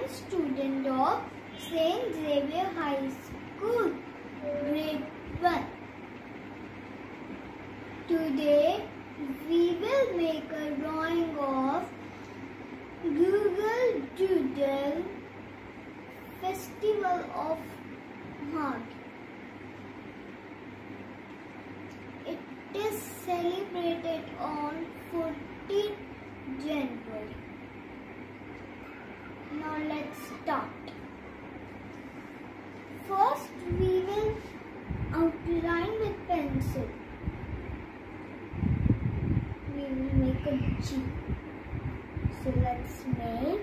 student of St. Xavier High School, grade 1. Today we will make a drawing of Google Doodle Festival of Mug. It is celebrated on 14th January. Now let's start. First we will outline with pencil. We will make a G. So let's make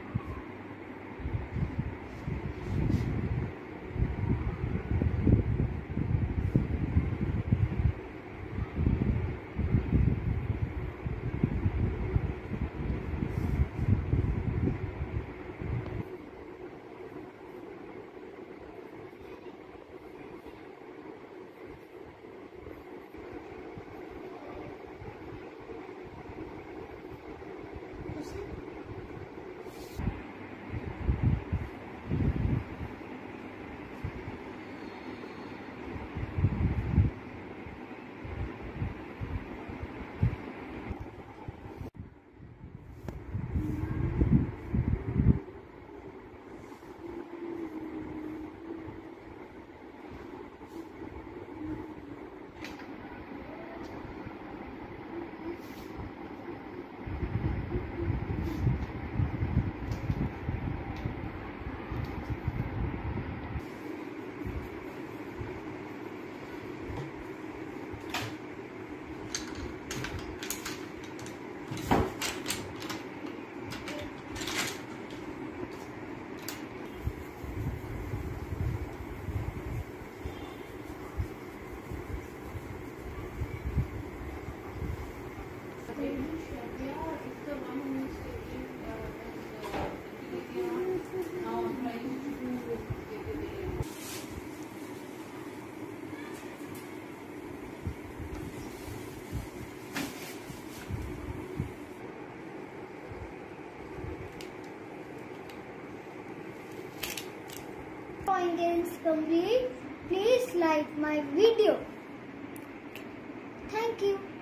drawing is complete. Please like my video. Thank you.